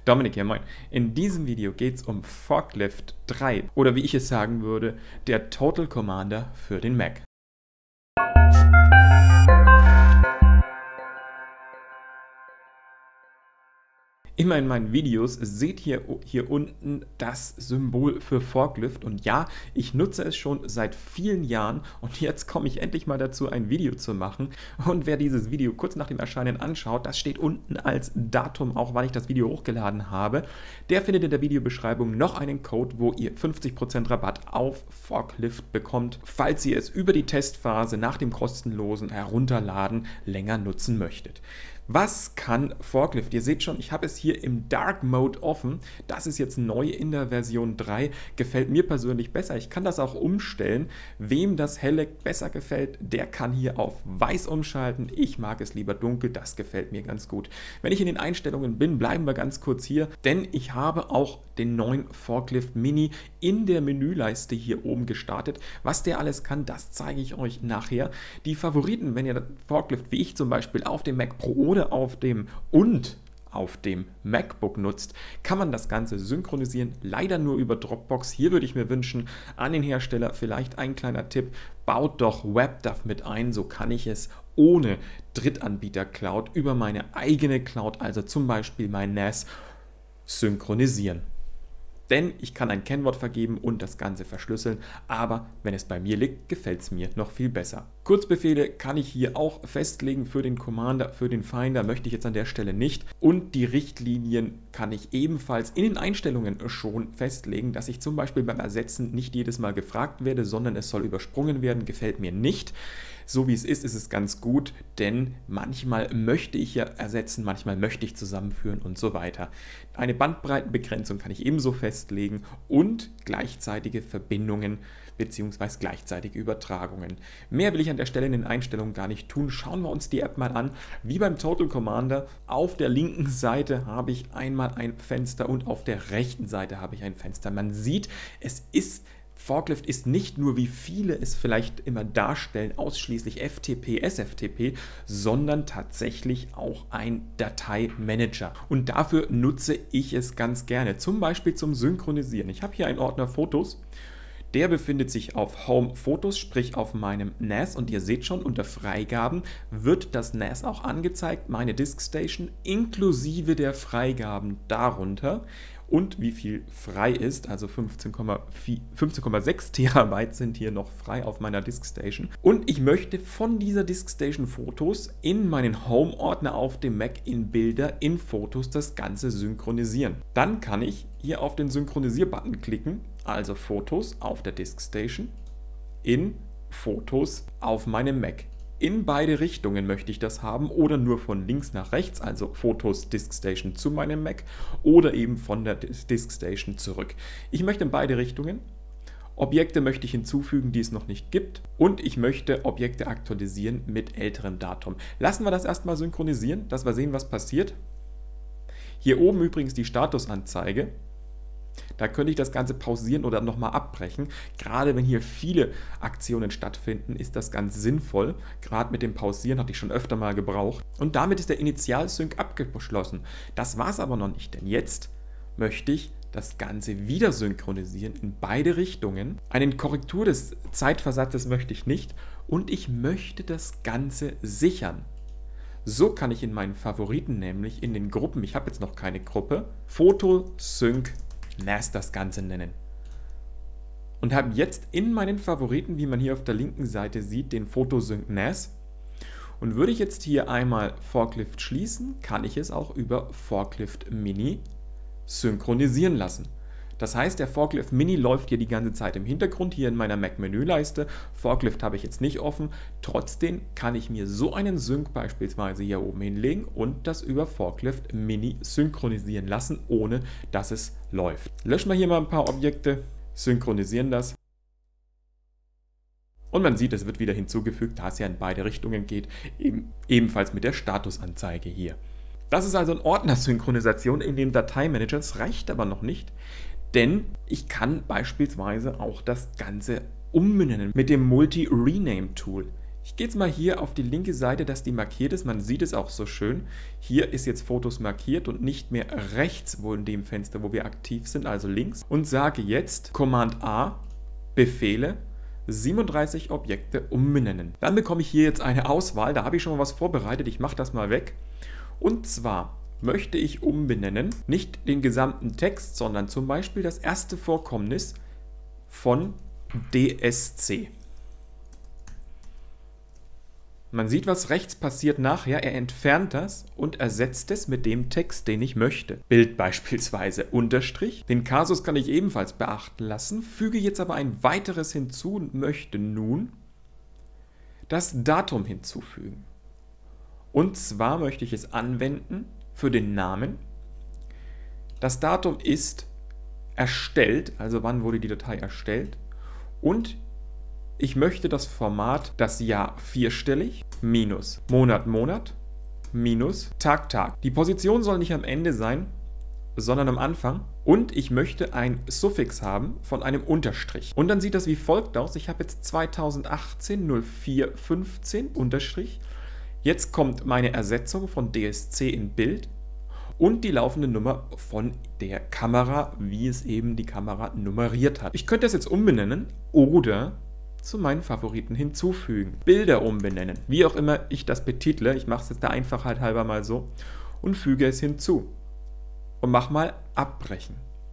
Dominik hier, moin. In diesem Video geht es um Forklift 3 oder wie ich es sagen würde, der Total Commander für den Mac. Immer in meinen Videos seht ihr hier unten das Symbol für Forklift und ja, ich nutze es schon seit vielen Jahren und jetzt komme ich endlich mal dazu, ein Video zu machen. Und wer dieses Video kurz nach dem Erscheinen anschaut, das steht unten als Datum, auch weil ich das Video hochgeladen habe, der findet in der Videobeschreibung noch einen Code, wo ihr 50% Rabatt auf Forklift bekommt, falls ihr es über die Testphase nach dem kostenlosen Herunterladen länger nutzen möchtet. Was kann Forklift? Ihr seht schon, ich habe es hier im Dark Mode offen. Das ist jetzt neu in der Version 3. Gefällt mir persönlich besser. Ich kann das auch umstellen. Wem das helle besser gefällt, der kann hier auf weiß umschalten. Ich mag es lieber dunkel. Das gefällt mir ganz gut. Wenn ich in den Einstellungen bin, bleiben wir ganz kurz hier, denn ich habe auch den neuen Forklift Mini in der Menüleiste hier oben gestartet. Was der alles kann, das zeige ich euch nachher. Die Favoriten, wenn ihr Forklift wie ich zum Beispiel auf dem Mac Pro oder auf dem MacBook nutzt, kann man das Ganze synchronisieren, leider nur über Dropbox. Hier würde ich mir wünschen, an den Hersteller vielleicht ein kleiner Tipp, baut doch WebDAV mit ein, so kann ich es ohne Drittanbieter-Cloud über meine eigene Cloud, also zum Beispiel mein NAS, synchronisieren. Denn ich kann ein Kennwort vergeben und das Ganze verschlüsseln, aber wenn es bei mir liegt, gefällt es mir noch viel besser. Kurzbefehle kann ich hier auch festlegen für den Commander, für den Finder möchte ich jetzt an der Stelle nicht. Und die Richtlinien kann ich ebenfalls in den Einstellungen schon festlegen, dass ich zum Beispiel beim Ersetzen nicht jedes Mal gefragt werde, sondern es soll übersprungen werden, gefällt mir nicht. So wie es ist es ganz gut, denn manchmal möchte ich ja ersetzen, manchmal möchte ich zusammenführen und so weiter. Eine Bandbreitenbegrenzung kann ich ebenso festlegen und gleichzeitige Verbindungen bzw. gleichzeitige Übertragungen. Mehr will ich an der Stelle in den Einstellungen gar nicht tun. Schauen wir uns die App mal an. Wie beim Total Commander, auf der linken Seite habe ich einmal ein Fenster und auf der rechten Seite habe ich ein Fenster. Man sieht, Forklift ist nicht nur, wie viele es vielleicht immer darstellen, ausschließlich FTP, SFTP, sondern tatsächlich auch ein Dateimanager. Und dafür nutze ich es ganz gerne, zum Beispiel zum Synchronisieren. Ich habe hier einen Ordner Fotos. Der befindet sich auf Home Fotos, sprich auf meinem NAS und ihr seht schon, unter Freigaben wird das NAS auch angezeigt, meine DiskStation inklusive der Freigaben darunter und wie viel frei ist, also 15,6 Terabyte sind hier noch frei auf meiner DiskStation und ich möchte von dieser DiskStation Fotos in meinen Home-Ordner auf dem Mac in Bilder, in Fotos das Ganze synchronisieren. Dann kann ich hier auf den Synchronisier-Button klicken, also Fotos auf der DiskStation, in Fotos auf meinem Mac. In beide Richtungen möchte ich das haben oder nur von links nach rechts, also Fotos DiskStation zu meinem Mac oder eben von der DiskStation zurück. Ich möchte in beide Richtungen. Objekte möchte ich hinzufügen, die es noch nicht gibt und ich möchte Objekte aktualisieren mit älterem Datum. Lassen wir das erstmal synchronisieren, dass wir sehen, was passiert. Hier oben übrigens die Statusanzeige. Da könnte ich das Ganze pausieren oder nochmal abbrechen. Gerade wenn hier viele Aktionen stattfinden, ist das ganz sinnvoll. Gerade mit dem Pausieren hatte ich schon öfter mal gebraucht. Und damit ist der Initial-Sync abgeschlossen. Das war es aber noch nicht, denn jetzt möchte ich das Ganze wieder synchronisieren in beide Richtungen. Eine Korrektur des Zeitversatzes möchte ich nicht und ich möchte das Ganze sichern. So kann ich in meinen Favoriten, nämlich in den Gruppen, ich habe jetzt noch keine Gruppe, Foto, Sync, NAS das Ganze nennen. Und habe jetzt in meinen Favoriten, wie man hier auf der linken Seite sieht, den Photosync NAS. Und würde ich jetzt hier einmal Forklift schließen, kann ich es auch über Forklift Mini synchronisieren lassen. Das heißt, der Forklift Mini läuft hier die ganze Zeit im Hintergrund, hier in meiner Mac-Menüleiste. Forklift habe ich jetzt nicht offen. Trotzdem kann ich mir so einen Sync beispielsweise hier oben hinlegen und das über Forklift Mini synchronisieren lassen, ohne dass es läuft. Löschen wir hier mal ein paar Objekte, synchronisieren das. Und man sieht, es wird wieder hinzugefügt, da es ja in beide Richtungen geht, ebenfalls mit der Statusanzeige hier. Das ist also eine Ordnersynchronisation in dem Dateimanager. Das reicht aber noch nicht, denn ich kann beispielsweise auch das Ganze umbenennen mit dem Multi-Rename-Tool. Ich gehe jetzt mal hier auf die linke Seite, dass die markiert ist. Man sieht es auch so schön. Hier ist jetzt Fotos markiert und nicht mehr rechts, wo in dem Fenster, wo wir aktiv sind, also links. Und sage jetzt Command A, Befehle, 37 Objekte umbenennen. Dann bekomme ich hier jetzt eine Auswahl. Da habe ich schon mal was vorbereitet. Ich mache das mal weg. Und zwar möchte ich umbenennen, nicht den gesamten Text, sondern zum Beispiel das erste Vorkommnis von DSC. Man sieht, was rechts passiert nachher. Er entfernt das und ersetzt es mit dem Text, den ich möchte. Bild beispielsweise Unterstrich. Den Kasus kann ich ebenfalls beachten lassen, füge jetzt aber ein weiteres hinzu und möchte nun das Datum hinzufügen. Und zwar möchte ich es anwenden für den Namen. Das Datum ist erstellt, also wann wurde die Datei erstellt. Und ich möchte das Format, das Jahr vierstellig, minus Monat, Monat, minus Tag, Tag. Die Position soll nicht am Ende sein, sondern am Anfang. Und ich möchte ein Suffix haben von einem Unterstrich. Und dann sieht das wie folgt aus. Ich habe jetzt 2018 0415 Unterstrich. Jetzt kommt meine Ersetzung von DSC in Bild und die laufende Nummer von der Kamera, wie es eben die Kamera nummeriert hat. Ich könnte das jetzt umbenennen oder zu meinen Favoriten hinzufügen. Bilder umbenennen, wie auch immer ich das betitle. Ich mache es jetzt der Einfachheit halber mal so und füge es hinzu. Und mache mal abbrechen.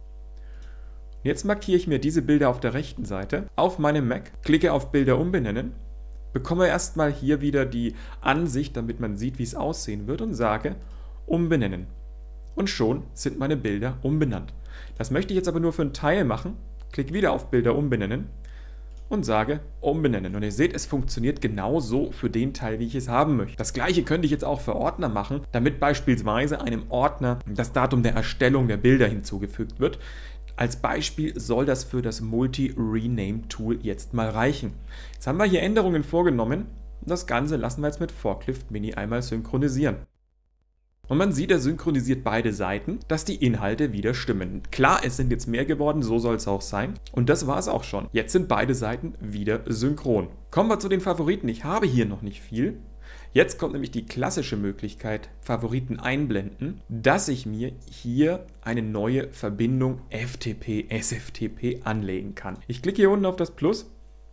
Jetzt markiere ich mir diese Bilder auf der rechten Seite auf meinem Mac, klicke auf Bilder umbenennen, bekomme erstmal hier wieder die Ansicht, damit man sieht, wie es aussehen wird und sage umbenennen. Und schon sind meine Bilder umbenannt. Das möchte ich jetzt aber nur für einen Teil machen. Klicke wieder auf Bilder umbenennen und sage umbenennen. Und ihr seht, es funktioniert genauso für den Teil, wie ich es haben möchte. Das gleiche könnte ich jetzt auch für Ordner machen, damit beispielsweise einem Ordner das Datum der Erstellung der Bilder hinzugefügt wird. Als Beispiel soll das für das Multi-Rename-Tool jetzt mal reichen. Jetzt haben wir hier Änderungen vorgenommen. Das Ganze lassen wir jetzt mit Forklift Mini einmal synchronisieren. Und man sieht, er synchronisiert beide Seiten, dass die Inhalte wieder stimmen. Klar, es sind jetzt mehr geworden, so soll es auch sein. Und das war es auch schon. Jetzt sind beide Seiten wieder synchron. Kommen wir zu den Favoriten. Ich habe hier noch nicht viel. Jetzt kommt nämlich die klassische Möglichkeit, Favoriten einblenden, dass ich mir hier eine neue Verbindung FTP, SFTP anlegen kann. Ich klicke hier unten auf das Plus.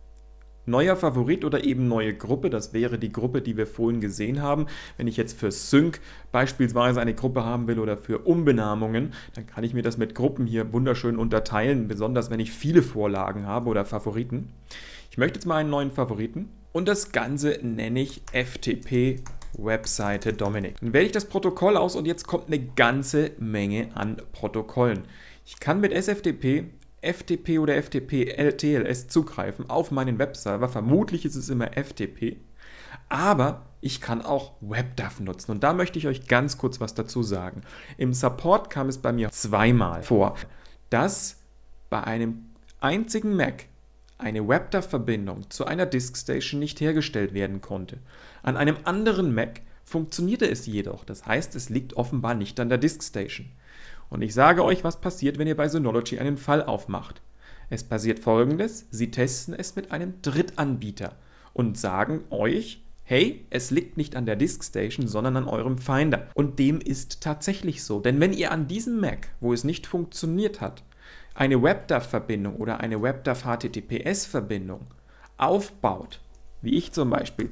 Neuer Favorit oder eben neue Gruppe, das wäre die Gruppe, die wir vorhin gesehen haben. Wenn ich jetzt für Sync beispielsweise eine Gruppe haben will oder für Umbenamungen, dann kann ich mir das mit Gruppen hier wunderschön unterteilen, besonders wenn ich viele Vorlagen habe oder Favoriten. Ich möchte jetzt mal einen neuen Favoriten und das Ganze nenne ich FTP Webseite Dominik. Dann wähle ich das Protokoll aus und jetzt kommt eine ganze Menge an Protokollen. Ich kann mit SFTP FTP oder FTP TLS zugreifen auf meinen Webserver. Vermutlich ist es immer FTP, aber ich kann auch WebDAV nutzen. Und da möchte ich euch ganz kurz was dazu sagen. Im Support kam es bei mir zweimal vor, dass bei einem einzigen Mac eine WebDAV-Verbindung zu einer DiskStation nicht hergestellt werden konnte. An einem anderen Mac funktionierte es jedoch. Das heißt, es liegt offenbar nicht an der DiskStation. Und ich sage euch, was passiert, wenn ihr bei Synology einen Fall aufmacht. Es passiert Folgendes: Sie testen es mit einem Drittanbieter und sagen euch, hey, es liegt nicht an der DiskStation, sondern an eurem Finder. Und dem ist tatsächlich so. Denn wenn ihr an diesem Mac, wo es nicht funktioniert hat, eine WebDAV-Verbindung oder eine WebDAV-HTTPS-Verbindung aufbaut, wie ich zum Beispiel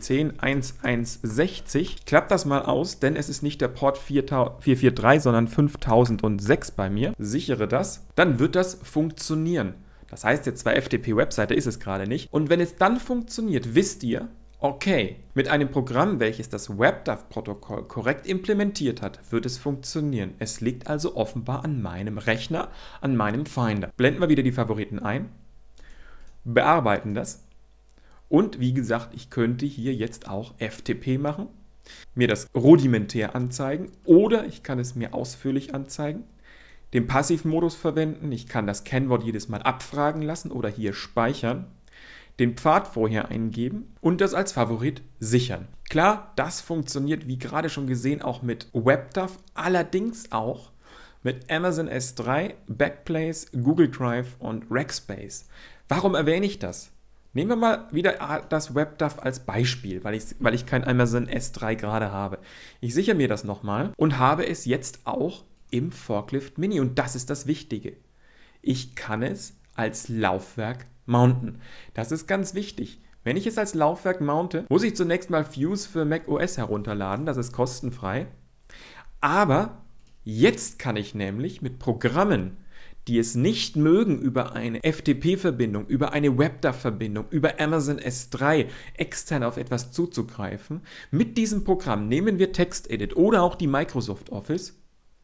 10.11.60, klappt das mal aus, denn es ist nicht der Port 443, sondern 5006 bei mir, sichere das, dann wird das funktionieren. Das heißt, jetzt zwar FTP-Webseite ist es gerade nicht. Und wenn es dann funktioniert, wisst ihr, okay, mit einem Programm, welches das WebDAV-Protokoll korrekt implementiert hat, wird es funktionieren. Es liegt also offenbar an meinem Rechner, an meinem Finder. Blenden wir wieder die Favoriten ein, bearbeiten das. Und wie gesagt, ich könnte hier jetzt auch FTP machen, mir das rudimentär anzeigen oder ich kann es mir ausführlich anzeigen, den Passivmodus verwenden, ich kann das Kennwort jedes Mal abfragen lassen oder hier speichern, den Pfad vorher eingeben und das als Favorit sichern. Klar, das funktioniert, wie gerade schon gesehen, auch mit WebDAV, allerdings auch mit Amazon S3, Backblaze, Google Drive und Rackspace. Warum erwähne ich das? Nehmen wir mal wieder das WebDAV als Beispiel, weil ich kein Amazon S3 gerade habe. Ich sichere mir das nochmal und habe es jetzt auch im Forklift Mini. Und das ist das Wichtige. Ich kann es als Laufwerk mounten. Das ist ganz wichtig. Wenn ich es als Laufwerk mounte, muss ich zunächst mal Fuse für macOS herunterladen. Das ist kostenfrei. Aber jetzt kann ich nämlich mit Programmen, die es nicht mögen, über eine FTP-Verbindung, über eine WebDAV-Verbindung, über Amazon S3 extern auf etwas zuzugreifen. Mit diesem Programm nehmen wir TextEdit oder auch die Microsoft Office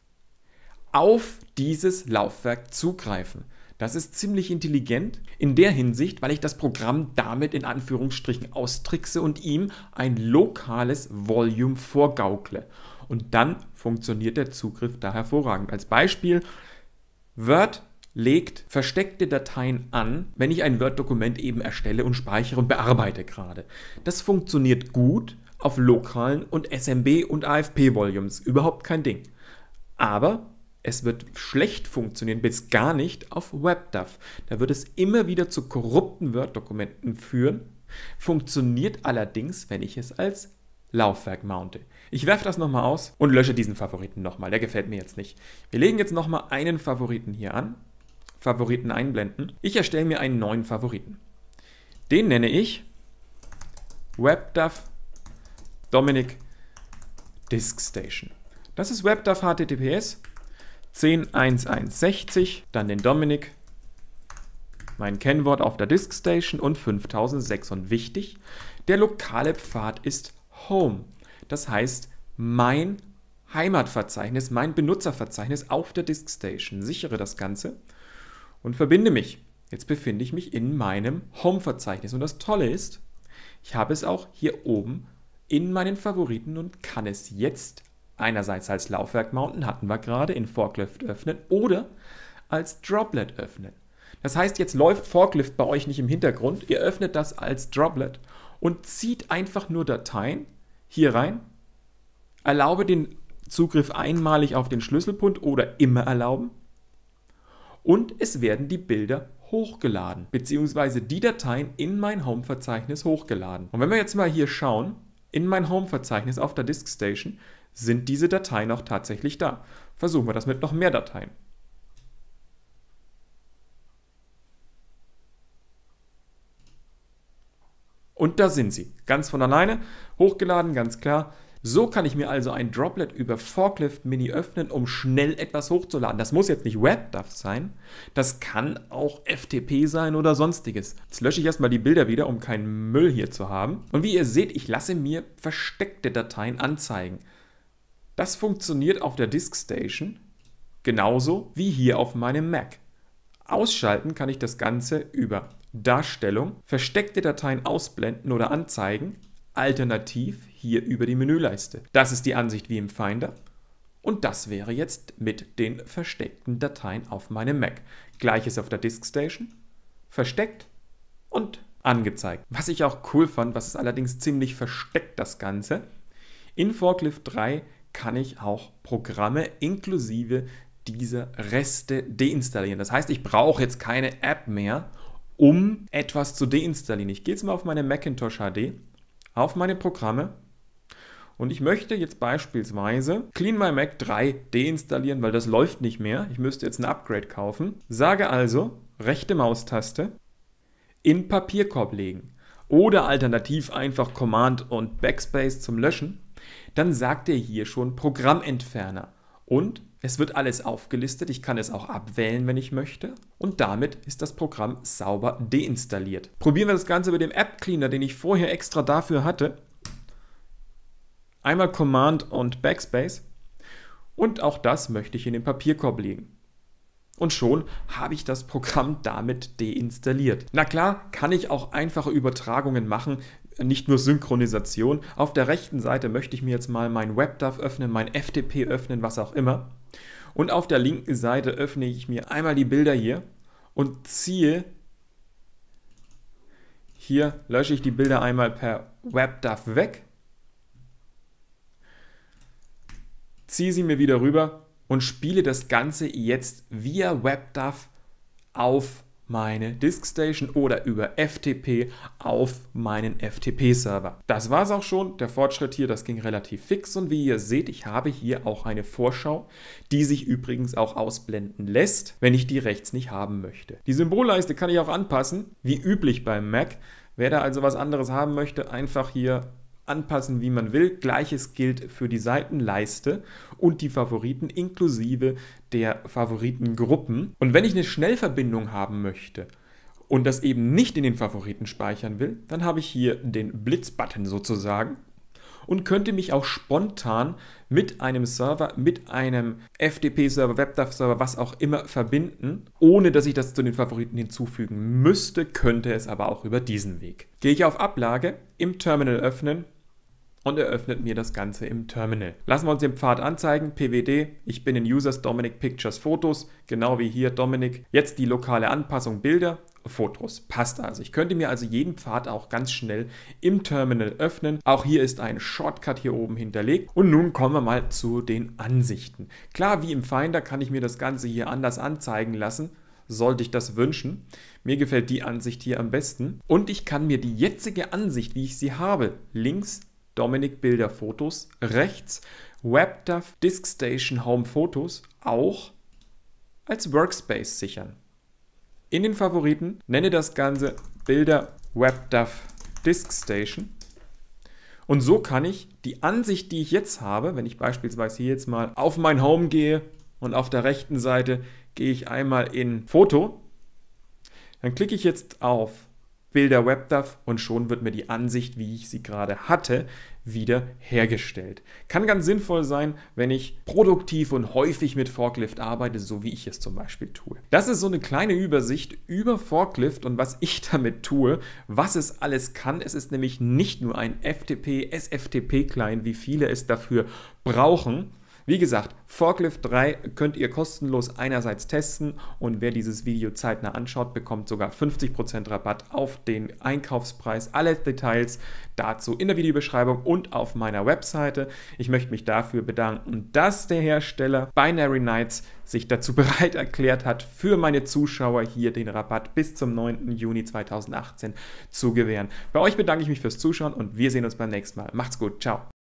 auf dieses Laufwerk zugreifen. Das ist ziemlich intelligent in der Hinsicht, weil ich das Programm damit in Anführungsstrichen austrickse und ihm ein lokales Volume vorgaukle. Und dann funktioniert der Zugriff da hervorragend. Als Beispiel: Word legt versteckte Dateien an, wenn ich ein Word-Dokument eben erstelle und speichere und bearbeite gerade. Das funktioniert gut auf lokalen und SMB und AFP-Volumes, überhaupt kein Ding. Aber es wird schlecht funktionieren, bis gar nicht auf WebDAV. Da wird es immer wieder zu korrupten Word-Dokumenten führen, funktioniert allerdings, wenn ich es als Laufwerk mounte. Ich werfe das nochmal aus und lösche diesen Favoriten nochmal. Der gefällt mir jetzt nicht. Wir legen jetzt nochmal einen Favoriten hier an. Favoriten einblenden. Ich erstelle mir einen neuen Favoriten. Den nenne ich WebDAV Dominik Disk Station. Das ist WebDAV HTTPS 10.1.1.60, dann den Dominik, mein Kennwort auf der Disk Station und 5006. Und wichtig, der lokale Pfad ist Home. Das heißt, mein Heimatverzeichnis, mein Benutzerverzeichnis auf der Disk Station. Sichere das Ganze und verbinde mich. Jetzt befinde ich mich in meinem Home-Verzeichnis. Und das Tolle ist, ich habe es auch hier oben in meinen Favoriten und kann es jetzt einerseits als Laufwerk mounten, hatten wir gerade, in Forklift öffnen oder als Droplet öffnen. Das heißt, jetzt läuft Forklift bei euch nicht im Hintergrund. Ihr öffnet das als Droplet und zieht einfach nur Dateien hier rein, erlaube den Zugriff einmalig auf den Schlüsselpunkt oder immer erlauben und es werden die Bilder hochgeladen, beziehungsweise die Dateien in mein Home-Verzeichnis hochgeladen. Und wenn wir jetzt mal hier schauen, in mein Home-Verzeichnis auf der Disk Station sind diese Dateien auch tatsächlich da. Versuchen wir das mit noch mehr Dateien. Und da sind sie, ganz von alleine, hochgeladen, ganz klar. So kann ich mir also ein Droplet über Forklift Mini öffnen, um schnell etwas hochzuladen. Das muss jetzt nicht WebDAV sein, das kann auch FTP sein oder sonstiges. Jetzt lösche ich erstmal die Bilder wieder, um keinen Müll hier zu haben. Und wie ihr seht, ich lasse mir versteckte Dateien anzeigen. Das funktioniert auf der Disk Station genauso wie hier auf meinem Mac. Ausschalten kann ich das Ganze über Darstellung, versteckte Dateien ausblenden oder anzeigen, alternativ hier über die Menüleiste. Das ist die Ansicht wie im Finder und das wäre jetzt mit den versteckten Dateien auf meinem Mac. Gleiches auf der Disk Station, versteckt und angezeigt. Was ich auch cool fand, was ist allerdings ziemlich versteckt das Ganze, in Forklift 3 kann ich auch Programme inklusive dieser Reste deinstallieren. Das heißt, ich brauche jetzt keine App mehr, um etwas zu deinstallieren. Ich gehe jetzt mal auf meine Macintosh HD, auf meine Programme und ich möchte jetzt beispielsweise CleanMyMac 3 deinstallieren, weil das läuft nicht mehr. Ich müsste jetzt ein Upgrade kaufen. Sage also, rechte Maustaste, in Papierkorb legen oder alternativ einfach Command und Backspace zum Löschen. Dann sagt er hier schon Programmentferner und es wird alles aufgelistet. Ich kann es auch abwählen, wenn ich möchte. Und damit ist das Programm sauber deinstalliert. Probieren wir das Ganze mit dem App Cleaner, den ich vorher extra dafür hatte. Einmal Command und Backspace. Und auch das möchte ich in den Papierkorb legen. Und schon habe ich das Programm damit deinstalliert. Na klar, kann ich auch einfache Übertragungen machen, nicht nur Synchronisation. Auf der rechten Seite möchte ich mir jetzt mal mein WebDAV öffnen, mein FTP öffnen, was auch immer. Und auf der linken Seite öffne ich mir einmal die Bilder hier und ziehe, hier lösche ich die Bilder einmal per WebDAV weg, ziehe sie mir wieder rüber und spiele das Ganze jetzt via WebDAV auf meine DiskStation oder über FTP auf meinen FTP-Server. Das war es auch schon. Der Fortschritt hier, das ging relativ fix und wie ihr seht, ich habe hier auch eine Vorschau, die sich übrigens auch ausblenden lässt, wenn ich die rechts nicht haben möchte. Die Symbolleiste kann ich auch anpassen, wie üblich beim Mac. Wer da also was anderes haben möchte, einfach hier anpassen, wie man will. Gleiches gilt für die Seitenleiste und die Favoriten inklusive der Favoritengruppen. Und wenn ich eine Schnellverbindung haben möchte und das eben nicht in den Favoriten speichern will, dann habe ich hier den Blitz-Button sozusagen und könnte mich auch spontan mit einem Server, mit einem FTP-Server, WebDAV-Server, was auch immer verbinden, ohne dass ich das zu den Favoriten hinzufügen müsste, könnte es aber auch über diesen Weg. Gehe ich auf Ablage, im Terminal öffnen, und er öffnet mir das Ganze im Terminal. Lassen wir uns den Pfad anzeigen, PWD, ich bin in Users, Dominik, Pictures, Fotos, genau wie hier Dominik. Jetzt die lokale Anpassung Bilder, Fotos, passt also. Ich könnte mir also jeden Pfad auch ganz schnell im Terminal öffnen. Auch hier ist ein Shortcut hier oben hinterlegt. Und nun kommen wir mal zu den Ansichten. Klar, wie im Finder kann ich mir das Ganze hier anders anzeigen lassen. Sollte ich das wünschen. Mir gefällt die Ansicht hier am besten. Und ich kann mir die jetzige Ansicht, wie ich sie habe, links Dominik Bilder Fotos, rechts WebDAV DiskStation Home Fotos auch als Workspace sichern. In den Favoriten nenne das Ganze Bilder WebDAV DiskStation. Und so kann ich die Ansicht, die ich jetzt habe, wenn ich beispielsweise hier jetzt mal auf mein Home gehe und auf der rechten Seite gehe ich einmal in Foto, dann klicke ich jetzt auf Bilder WebDAV und schon wird mir die Ansicht, wie ich sie gerade hatte, wieder hergestellt. Kann ganz sinnvoll sein, wenn ich produktiv und häufig mit Forklift arbeite, so wie ich es zum Beispiel tue. Das ist so eine kleine Übersicht über Forklift und was ich damit tue, was es alles kann. Es ist nämlich nicht nur ein FTP, SFTP-Client, wie viele es dafür brauchen. Wie gesagt, Forklift 3 könnt ihr kostenlos einerseits testen und wer dieses Video zeitnah anschaut, bekommt sogar 50% Rabatt auf den Einkaufspreis. Alle Details dazu in der Videobeschreibung und auf meiner Webseite. Ich möchte mich dafür bedanken, dass der Hersteller Binary Nights sich dazu bereit erklärt hat, für meine Zuschauer hier den Rabatt bis zum 9. Juni 2018 zu gewähren. Bei euch bedanke ich mich fürs Zuschauen und wir sehen uns beim nächsten Mal. Macht's gut, ciao.